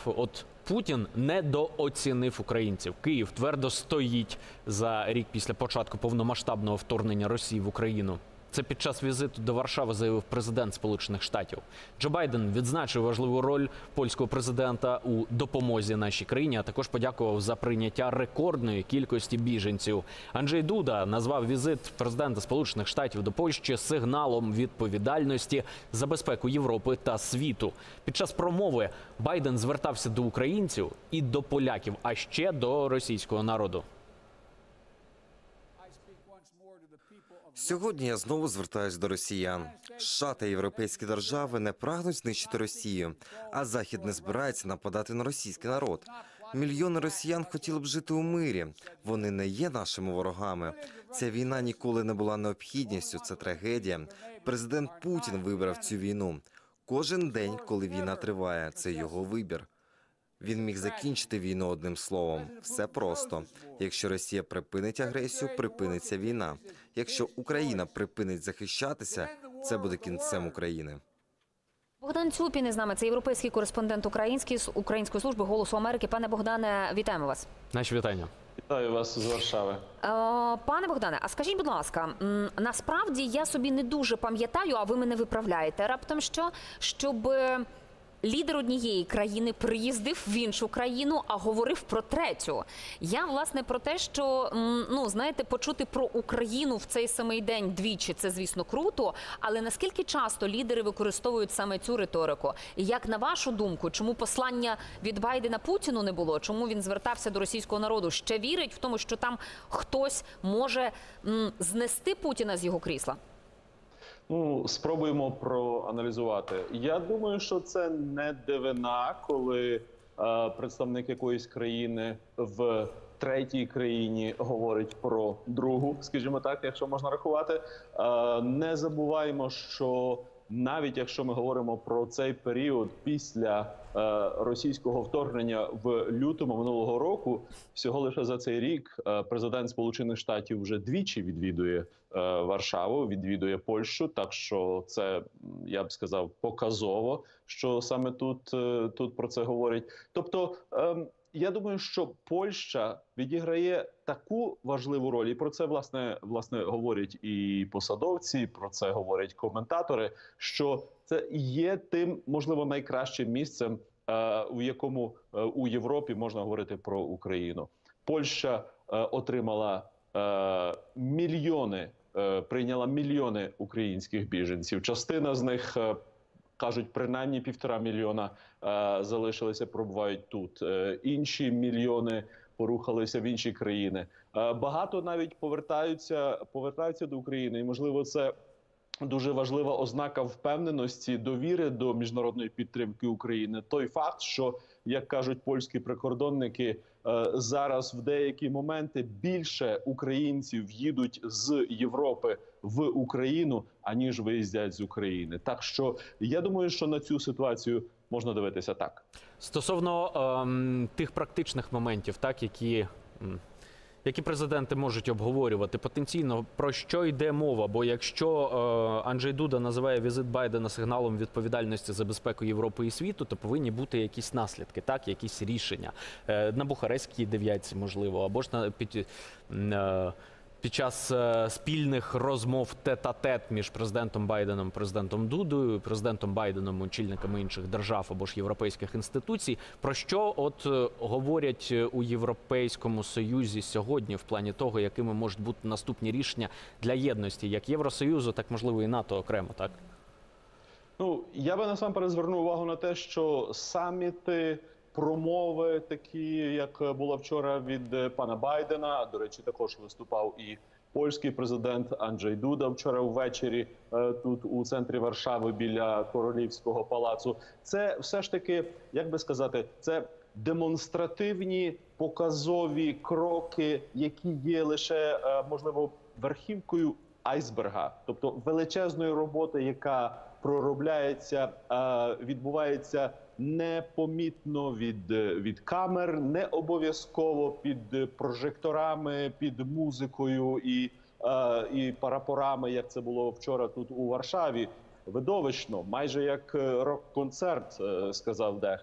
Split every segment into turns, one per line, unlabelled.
от Путін недооцінив українців. Київ твердо стоїть за рік після початку повномасштабного вторгнення Росії в Україну. Це під час візиту до Варшави заявив президент Сполучених Штатів. Джо Байден відзначив важливу роль польського президента у допомозі нашій країні, а також подякував за прийняття рекордної кількості біженців. Анджей Дуда назвав візит президента Сполучених Штатів до Польщі сигналом відповідальності за безпеку Європи та світу. Під час промови Байден звертався до українців і до поляків, а ще до російського народу.
Сьогодні я знову звертаюся до росіян. США та європейські держави не прагнуть знищити Росію, а Захід не збирається нападати на російський народ. Мільйони росіян хотіли б жити у мирі. Вони не є нашими ворогами. Ця війна ніколи не була необхідністю, це трагедія. Президент Путін вибрав цю війну. Кожен день, коли війна триває, це його вибір. Він міг закінчити війну одним словом. Все просто. Якщо Росія припинить агресію, припиниться війна. Якщо Україна припинить захищатися, це буде кінцем України.
Богдан Цюпін із нами, це європейський кореспондент Української служби «Голосу Америки». Пане Богдане, вітаємо вас.
Наші вітання.
Вітаю вас з Варшави.
Пане Богдане, а скажіть, будь ласка, насправді я собі не дуже пам'ятаю, а ви мене виправляєте раптом, щоб лідер однієї країни приїздив в іншу країну, а говорив про третю. Я, власне, про те, що, знаєте, почути про Україну в цей самий день двічі – це, звісно, круто, але наскільки часто лідери використовують саме цю риторику? І як, на вашу думку, чому послання від Байдена Путіну не було? Чому він звертався до російського народу? Ще вірить в тому, що там хтось може знести Путіна з його крісла?
Спробуємо проаналізувати. Я думаю, що це не дивина, коли представник якоїсь країни в третій країні говорить про другу, скажімо так, якщо можна рахувати. Не забуваємо, що навіть якщо ми говоримо про цей період після російського вторгнення в лютому минулого року, всього лише за цей рік президент Сполучених Штатів вже двічі відвідує Варшаву, відвідує Польщу, так що це, я б сказав, показово, що саме тут про це говорять. Тобто, я думаю, що Польща відіграє таку важливу роль, і про це, власне, говорять і посадовці, про це говорять коментатори, що це є тим, можливо, найкращим місцем, у якому у Європі можна говорити про Україну. Польща отримала прийняла мільйони українських біженців. Частина з них, кажуть, принаймні 1,5 мільйона залишилися, пробувають тут. Інші мільйони порухалися в інші країни. Багато навіть повертаються до України. І, можливо, це дуже важлива ознака впевненості, довіри до міжнародної підтримки України. Той факт, що, як кажуть польські прикордонники, зараз в деякі моменти більше українців їдуть з Європи в Україну, аніж виїздять з України. Так що я думаю, що на цю ситуацію можна дивитися так.
Стосовно тих практичних моментів, так, які президенти можуть обговорювати потенційно, про що йде мова? Бо якщо Анджей Дуда називає візит Байдена сигналом відповідальності за безпеку Європи і світу, то повинні бути якісь наслідки, так, якісь рішення. На Бухарестській дев'ятці, можливо, або ж під час спільних розмов тет-а-тет між президентом Байденом, президентом Дудою, президентом Байденом, очільниками інших держав або ж європейських інституцій. Про що говорять у Європейському Союзі сьогодні в плані того, якими можуть бути наступні рішення для єдності, як Євросоюзу, так, можливо, і НАТО окремо, так?
Я би насамперед звернув увагу на те, що саміти, промови такі, як була вчора від пана Байдена, до речі, також виступав і польський президент Анджей Дуда вчора ввечері тут у центрі Варшави біля Королівського палацу. Це все ж таки, як би сказати, це демонстративні, показові кроки, які є лише, можливо, верхівкою айсберга, тобто величезної роботи, яка проробляється, відбувається непомітно від камер, не обов'язково під прожекторами, під музикою і прапорами, як це було вчора тут у Варшаві. Видовищно, майже як рок-концерт, сказав дехто.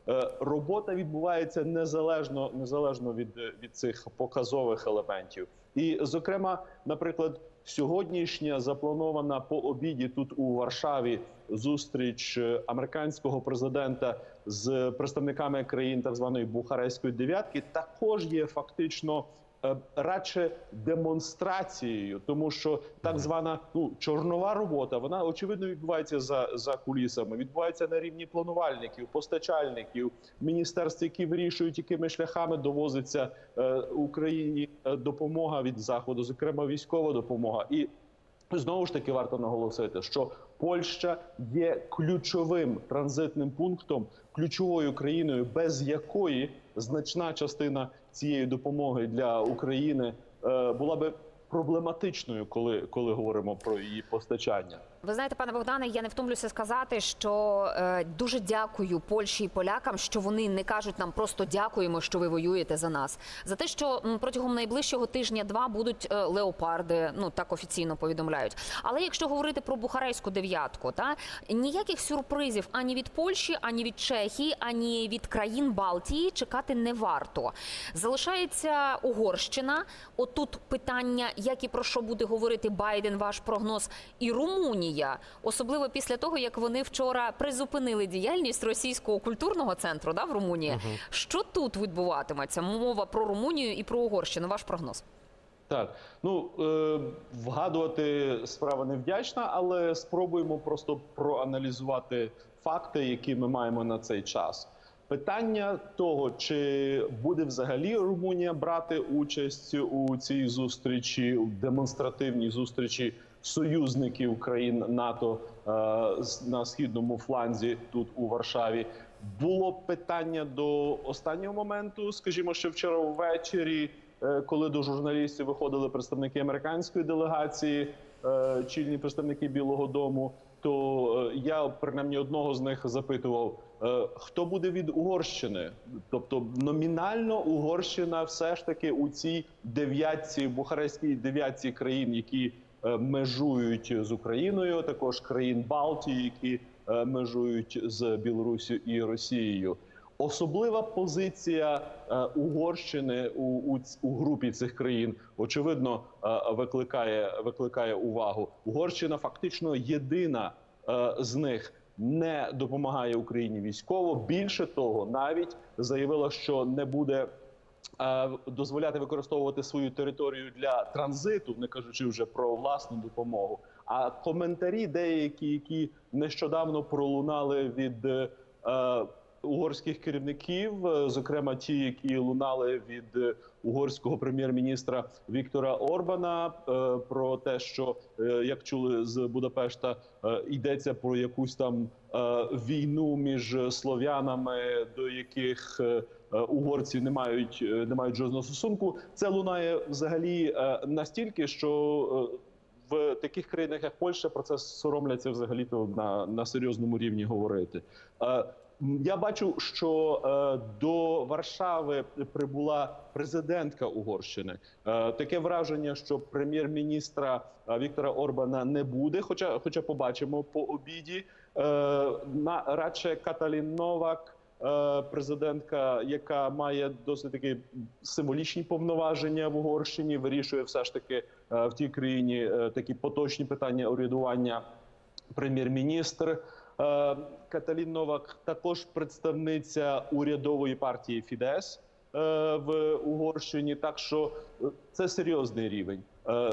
Робота відбувається незалежно від цих показових елементів. І, зокрема, наприклад, сьогоднішня запланована по обіді тут у Варшаві зустріч американського президента з представниками країн так званої Бухарестської дев'ятки також є фактично радше демонстрацією, тому що так звана чорнова робота, вона очевидно відбувається за кулісами, відбувається на рівні планувальників, постачальників, міністерств, які вирішують, якими шляхами довозиться Україні допомога від Заходу, зокрема військова допомога. І знову ж таки варто наголосити, що Польща є ключовим транзитним пунктом, ключовою країною, без якої значна частина цієї допомоги для України була би проблематичною, коли говоримо про її постачання.
Ви знаєте, пане Богдане, я не втомлюся сказати, що дуже дякую Польщі і полякам, що вони не кажуть нам просто дякуємо, що ви воюєте за нас. За те, що протягом найближчого тижня-два будуть леопарди, так офіційно повідомляють. Але якщо говорити про Бухарестську дев'ятку, ніяких сюрпризів ані від Польщі, ані від Чехії, ані від країн Балтії чекати не варто. Залишається Угорщина. Отут питання, як і про що буде говорити Байден, ваш прогноз, і Румунія. Особливо після того, як вони вчора призупинили діяльність Російського культурного центру в Румунії. Що тут відбуватиметься? Мова про Румунію і про Угорщину. Ваш прогноз?
Так, вгадувати справа невдячна, але спробуємо просто проаналізувати факти, які ми маємо на цей час. Питання того, чи буде взагалі Румунія брати участь у цій зустрічі, у демонстративній зустрічі союзників країн НАТО на східному фланзі тут у Варшаві, було питання до останнього моменту. Скажімо, що вчора ввечері, коли до журналістів виходили представники американської делегації, чільні представники Білого дому, то я, принаймні, одного з них запитував, хто буде від Угорщини? Тобто номінально Угорщина все ж таки у цій дев'ятці, Бухарестській дев'ятці країн, які межують з Україною, також країн Балтії, які межують з Білоруссю і Росією. Особлива позиція Угорщини у групі цих країн, очевидно, викликає увагу. Угорщина фактично єдина з них не допомагає Україні військово. Більше того, навіть заявила, що не буде дозволяти використовувати свою територію для транзиту, не кажучи вже про власну допомогу. А коментарі деякі, які нещодавно пролунали від угорських керівників, зокрема ті, які лунали від угорського прем'єр-міністра Віктора Орбана, про те, що, як чули з Будапешта, йдеться про якусь там війну між слов'янами, до яких угорці не мають жодного стосунку. Це лунає взагалі настільки, що в таких країнах, як Польща, про це соромляться взагалі-то на серйозному рівні говорити. Я бачу, що до Варшави прибула президентка Угорщини. Таке враження, що прем'єр-міністра Віктора Орбана не буде, хоча побачимо по обіді. Радше Каталін Новак, президентка, яка має досить таки символічні повноваження в Угорщині, вирішує все ж таки в тій країні такі поточні питання урядування. Прем'єр-міністр Каталін Новак також представниця урядової партії Фідес в Угорщині. Так що це серйозний рівень.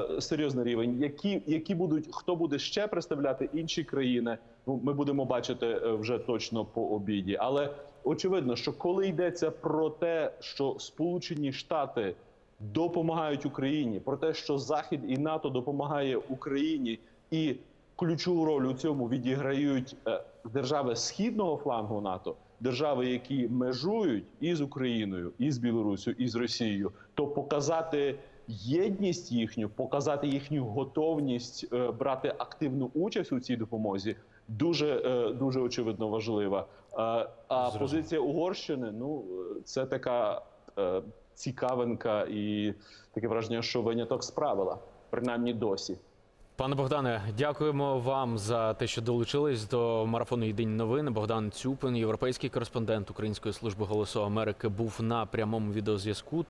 Хто буде ще представляти інші країни, ми будемо бачити вже точно по обіді. Але очевидно, що коли йдеться про те, що Сполучені Штати допомагають Україні, про те, що Захід і НАТО допомагає Україні, і ключову роль у цьому відіграють держави східного флангу НАТО, держави, які межують і з Україною, і з Білоруссю, і з Росією, то показати єдність їхню, показати їхню готовність брати активну участь у цій допомозі дуже очевидно важлива. А позиція Угорщини, це така цікавинка і таке враження, що виняток з правила, принаймні досі.
Пане Богдане, дякуємо вам за те, що долучились до марафону «Єдині новини». Богдан Цюпин, європейський кореспондент Української служби «Голосу Америки», був на прямому відеозв'язку.